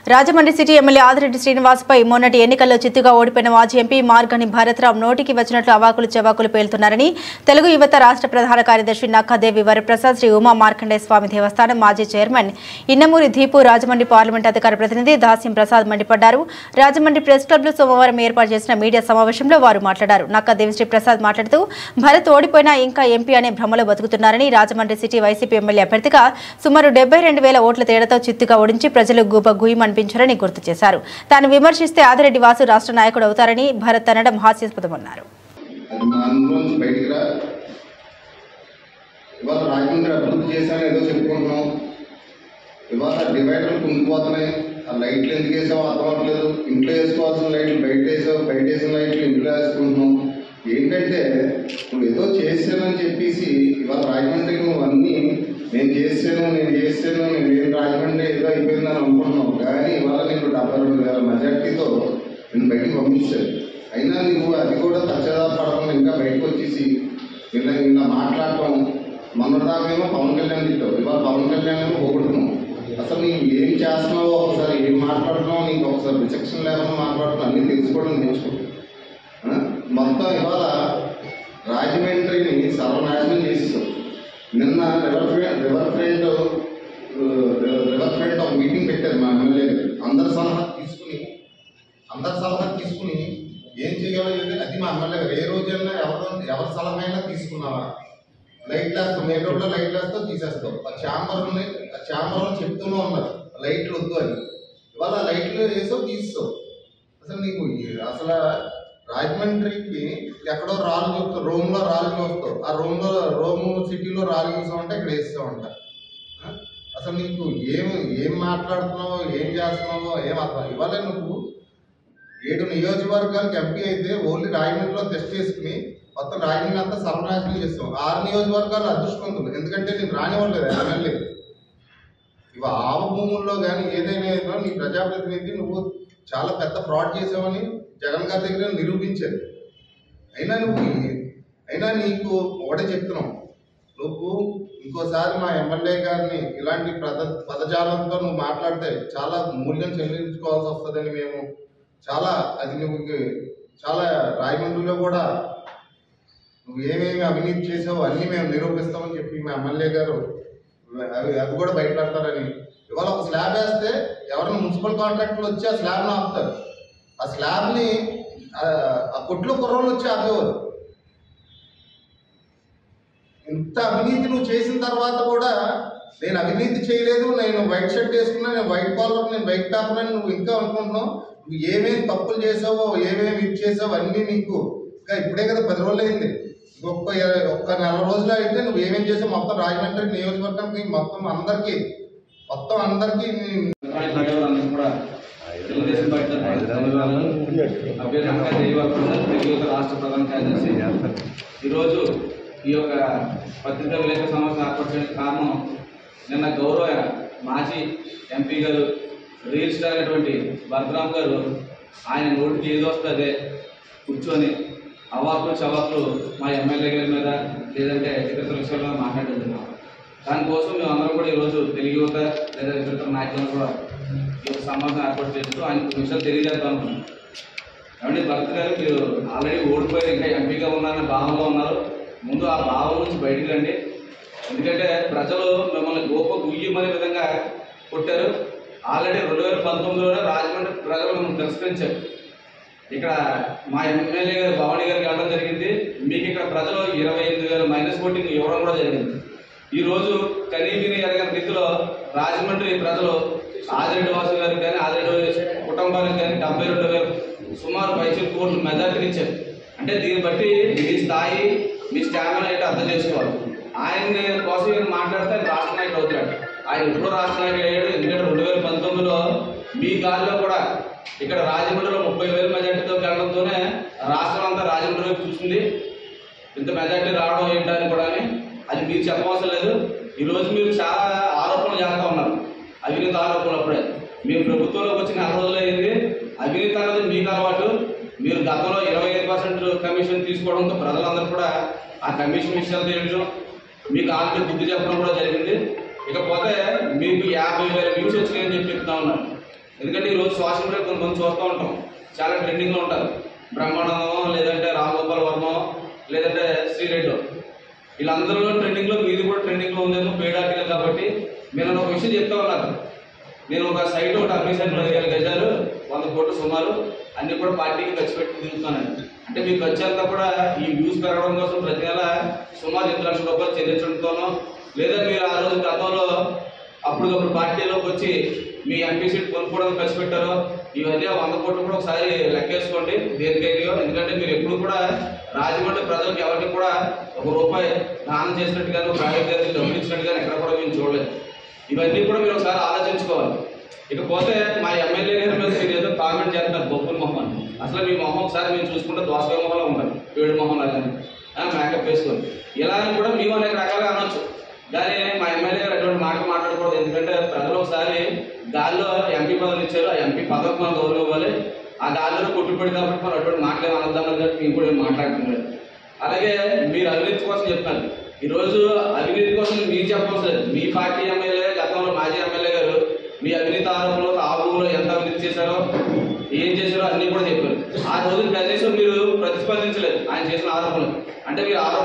Rajahmundry city MLA Adireddy శ్రీనివాస్పై మొన్నటి ఎన్నికల్లో చిత్తుగా ఓడిపోయిన మాజీ ఎంపీ మార్గని భరత్రాం నోటికి వచ్చినట్లు అవాకులు చెవాకులు పేలుతున్నారని తెలుగు యువత రాష్ట్ర ప్రధాన కార్యదర్శి నక్కదేవి వరప్రసాద్ శ్రీ ఉమా మార్కండేయ స్వామి దేవస్థానం మాజీ చైర్మన్ ఇన్నమూరి దీపు రాజమండ్రి పార్లమెంట్ అధికార ప్రతినిధి దాస్యం ప్రసాద్ మండిపడ్డారు. రాజమండ్రి ప్రెస్ క్లబ్లో సోమవారం ఏర్పాటు చేసిన మీడియా సమావేశంలో వారు మాట్లాడారు. నక్కదేవి శ్రీ ప్రసాద్ మాట్లాడుతూ భరత్ ఓడిపోయినా ఇంకా ఎంపీ అనే భ్రమలో బతుకుతున్నారని, రాజమండ్రి సిటీ వైసీపీ ఎమ్మెల్యే అభ్యర్థిగా సుమారు 72,000 ఓట్ల తేడాతో చిత్తుగా ఓడించి ప్రజలు గుయ్యమనిపించారని గుర్తు చేశారు. తాను విమర్శిస్తే ఆదిరెడ్డి వాసు రాష్ట్ర నాయకుడు అవుతారని భరత్ అనడం హాస్యాస్పదమన్నారు. ఇవాళ డివైడర్లు కుంగిపోతున్నాయి. ఆ లైట్లు ఎందుకు వేసావు అర్థం అవ్వట్లేదు. ఇంట్లో వేసుకోవాల్సిన లైట్లు బయట వేసావు, బయట వేసిన లైట్లు ఇంట్లో వేసుకుంటున్నాం. ఏంటంటే నువ్వు ఏదో చేసానని చెప్పేసి ఇవాళ రాజమండ్రి నువ్వు అన్నీ నేను చేసాను నేను రాజమండ్రి ఏదో అయిపోయిందని అనుకుంటున్నావు. కానీ ఇవాళ నేను 72,000 మెజార్టీతో నేను బయటకు పంపించాను. అయినా నువ్వు అది కూడా పశ్చాత్తాపడకుండా ఇంకా బయటకు వచ్చేసి ఇలా మాట్లాడటం. మొన్నదాకేమో పవన్ కళ్యాణ్ తిట్టావు, ఇవాళ పవన్ కళ్యాణ్ ఏమో పొగుడుతున్నావు. అసలు నీవు ఏం చేస్తున్నావో ఒకసారి ఏం మాట్లాడుతున్నావు, నీకు ఒకసారి విచక్షణ లేకుండా మాట్లాడుతున్నావు. అన్నీ తెలుసుకోవడం నేర్చుకో. మొత్తం ఇవాళ రాజమండ్రిని సర్వనాశనం చేసేసావు. నిన్న రివర్ ఫ్రంట్ ఒక మీటింగ్ పెట్టారు మా ఎమ్మెల్యే గారు. అందరి సలహా తీసుకుని ఏం చేయాలో అది మా ఎమ్మెల్యే గారు. ఏ రోజైనా ఎవరి సలహా అయినా తీసుకున్నావా? లైట్ వేస్తాం, మెయిన్ రోడ్లో లైట్ వేస్తావు, తీసేస్తావు. ఆ ఛాంబర్లో చెప్తూనే ఉన్నారు లైట్లు వద్దు అని. ఇవాళ లైట్లు వేసావు, తీస్తావు. అసలు నీకు అసలు రాజమండ్రికి ఎక్కడో రాళ్ళు చూస్తావు, రోమ్లో రాళ్ళు చూస్తావు. ఆ రోము సిటీలో రాళ్ళు చూసామంటే ఇక్కడ వేస్తామంట. అసలు నీకు ఏం మాట్లాడుతున్నావో ఏం చేస్తున్నావో ఏం అర్థం. ఇవాళ నువ్వు 7 నియోజకవర్గాలకు ఎంపీ అయితే ఓన్లీ రాజమండ్రిలో టెస్ట్ చేసుకుని మొత్తం రాజమండ్రి అంతా సర్వనాశనం చేస్తాం. 6 నియోజకవర్గాలు అదృష్టవంతులు. ఎందుకంటే నీకు రానివ్వలేదు ఎమ్మెల్యే. ఇవి ఆవ భూముల్లో కానీ ఏదైనా నీ ప్రజాప్రతినిధి నువ్వు చాలా పెద్ద ఫ్రాడ్ చేసావని జగన్ గారి దగ్గర నిరూపించారు. అయినా నీకు ఒకటే చెప్తున్నావు, నువ్వు ఇంకోసారి మా ఎమ్మెల్యే గారిని ఇలాంటి పదజాలంతో నువ్వు మాట్లాడితే చాలా మూల్యం చెల్లించుకోవాల్సి వస్తుందని మేము చాలా రాజమండ్రిలో కూడా నువ్వు ఏమేమి అవినీతి చేసావో అన్నీ మేము నిరూపిస్తామని చెప్పి మా ఎమ్మెల్యే గారు అది కూడా బయట పెడతారని. ఇవాళ ఒక స్లాబ్ వేస్తే ఎవరైనా మున్సిపల్ కాంట్రాక్టర్లు వచ్చి ఆ స్లాబ్ని ఆపుతారు. ఆ స్లాబ్ని ఆ కొట్లో కుర్రోళ్ళు వచ్చి ఆపేవారు. ఇంత అవినీతి నువ్వు చేసిన తర్వాత కూడా నేను అవినీతి చేయలేదు, నేను వైట్ షర్ట్ వేసుకున్నా, నేను వైట్ కాలర్, నేను వైట్ పేపర్ అని నువ్వు ఇంకా అనుకుంటున్నావు. నువ్వు ఏమేమి తప్పులు చేసావో ఏమేమి ఇది చేసావో అన్నీ నీకు ఇంకా ఇప్పుడే కదా 10 రోజులు అయింది. ఒక్క 4 రోజులు అయితే నువ్వు ఏమేం చేసావు మొత్తం రాజమండ్రి నియోజకవర్గానికి మొత్తం అందరికీ రాష్ట్ర ప్రధాన కార్యదర్శి ఈరోజు ఈ యొక్క పత్రికా విలేకరుల సమావేశం ఏర్పాటు చేయడానికి కారణం, నిన్న గౌరవ మాజీ ఎంపీ గారు రియల్ స్టార్ అయినటువంటి భరత్రాం గారు ఆయన నోటికి ఏదో వస్తుందే కూర్చొని అవాకులు చవాకులు మా ఎమ్మెల్యే గారి మీద లేదంటే ఇతర విషయాల్లో మాట్లాడుతున్నాం. దానికోసం మేము అందరం కూడా ఈరోజు తెలుగు యువత లేదా ఇతర నాయకులను కూడా ఈ యొక్క సమావేశం ఏర్పాటు చేస్తూ ఆయన కొన్ని విషయాలు తెలియజేద్దాం అనుకున్నాం. కాబట్టి భరత్ గారు మీరు ఆల్రెడీ ఓడిపోయి ఇంకా ఎంపీగా ఉన్నారని భావనలో ఉన్నారు. ముందు ఆ భావం నుంచి బయటికి రండి. ఎందుకంటే ప్రజలు మిమ్మల్ని గుయ్యమనే విధంగా కొట్టారు. ఆల్రెడీ 2019లోనే రాజమండ్రి ప్రజలు మిమ్మల్ని తిరస్కరించారు. ఇక్కడ మా ఎమ్మెల్యే గారు భవానీ గారికి వెళ్ళడం జరిగింది. మీకు ఇక్కడ ప్రజలు 28,000 మైనస్ ఓటింగ్ ఇవ్వడం కూడా జరిగింది. ఈరోజు కనీవిని ఎరగని రీతిలో రాజమండ్రి ప్రజలు ఆదిరెడ్డి వాసు గారికి కానీ ఆదిరెడ్డి కుటుంబానికి కానీ 72,000 సుమారు 5 కోట్ల మెజార్టీకి ఇచ్చారు. అంటే దీన్ని బట్టి మీ స్థాయి మీ స్టామినా ఏంటో అర్థం చేసుకోవాలి. ఆయన కోసం ఏమైనా మాట్లాడితే ఆయన రాష్ట్ర నాయకుడు అవుతాడు. ఆయన ఎప్పుడో రాష్ట్ర నాయకుడు అయ్యాడు. ఎందుకంటే 2019లో మీ గాలిలో కూడా ఇక్కడ రాజమండ్రిలో 30,000 మెజార్టీతో గెలడంతోనే రాష్ట్రం అంతా రాజమండ్రి వైపు చూసింది. ఇంత మెజార్టీ రావడం ఏంటని కూడా అది మీరు చెప్పవలసిన లేదు. ఈరోజు మీరు చాలా ఆరోపణలు చేస్తూ ఉన్నారు, అవినీతి ఆరోపణలు. అప్పుడే మీరు ప్రభుత్వంలోకి వచ్చి 4 రోజులు అయింది. అవినీతి అన్నది మీకు అలవాటు. మీరు గతంలో 25% కమిషన్ తీసుకోవడంతో ప్రజలందరూ కూడా ఆ కమిషన్ విషయాలు తెలియడం, మీకు ఆల్రెడీ బుద్ధి చెప్పడం కూడా జరిగింది. ఇకపోతే మీకు 50,000 వ్యూస్ వచ్చినాయని చెప్పి చెప్తా ఉన్నారు. ఎందుకంటే ఈరోజు సోషల్ మీడియా కొంతమంది చూస్తూ ఉంటాం, చాలా ట్రెండింగ్లో ఉంటారు. బ్రహ్మానందమో, లేదంటే రామగోపాల్ వర్మ, లేదంటే శ్రీరెడ్డి, వీళ్ళందరూ ట్రెండింగ్లో, మీది కూడా ట్రెండింగ్లో ఉందేమో పెయిడ్ ఆర్టికల్. కాబట్టి నేను ఒక విషయం చెప్తా ఉన్నాను. నేను ఒక సైట్ ఒకటి అమ్మిసాను 10,000 గజాలు, 100 కోట్లు సుమారు, అన్ని కూడా పార్టీకి ఖర్చు పెట్టి తిరుగుతానండి. అంటే మీ ఖర్చు అంతా కూడా ఈ వ్యూస్ పెరగడం కోసం ప్రతి నెల సుమారు 8 లక్షల రూపాయలు చెల్లించడంతోనో, లేదా మీరు ఆ రోజు గతంలో అప్పటికప్పుడు పార్టీలోకి వచ్చి మీ ఎంపీ సీట్ కొనుక్కోవడానికి ఖర్చు పెట్టారో, ఇవన్నీ 100 కోట్లు కూడా ఒకసారి లెక్కేసుకోండి దేనికైనా. ఎందుకంటే మీరు ఎప్పుడు కూడా రాజమండ్రి ప్రజలకు ఎవరికి కూడా ₹1 దానం చేసినట్టుగా, ప్రైవేట్ గారికి డబ్బులు ఇచ్చినట్టుగా ఎక్కడ కూడా మేము చూడలేదు. ఇవన్నీ కూడా మీరు ఒకసారి ఆలోచించుకోవాలి. ఇకపోతే మా ఎమ్మెల్యే గారి మీద మీరు ఏదో కామెంట్ చేస్తున్నారు బొప్పుల మొహం అని. అసలు మీ మొహం ఒకసారి మేము చూసుకుంటే దోసకాయ మొహంలో ఉంటారు, పేడు మొహం లాగానే మేకప్ వేసుకొని. ఇలాగని కూడా మేము అనేక రకాలుగా అనొచ్చు, కానీ మా ఎమ్మెల్యే గారు అటువంటి మాట మాట్లాడకూడదు. ఎందుకంటే ప్రజలు ఒకసారి గాల్లో ఎంపీ పదవులు ఇచ్చారు, ఆ ఎంపీ పదవికి మనం గౌరవం ఇవ్వాలి. ఆ గాల్లో కొట్టుబడి కాబట్టి మనం అటువంటి మాటలు అనొద్దామని కాబట్టి మేము కూడా మాట్లాడుతున్నారు. అలాగే మీరు అవినీతి కోసం చెప్తాను. ఈరోజు అవినీతి కోసం మీరు చెప్పవలసి లేదు. మీ పార్టీ ఎమ్మెల్యే, గతంలో మాజీ ఎమ్మెల్యే గారు మీ అవినీతి ఆరోపణలు, ఆ ఊళ్ళో ఎంత అవినీతి చేశారో, ఏం చేశారో అన్నీ కూడా చెప్పారు. ఆ రోజు కనీసం మీరు ప్రతిస్పందించలేదు ఆయన చేసిన ఆరోపణలు. అంటే మీరు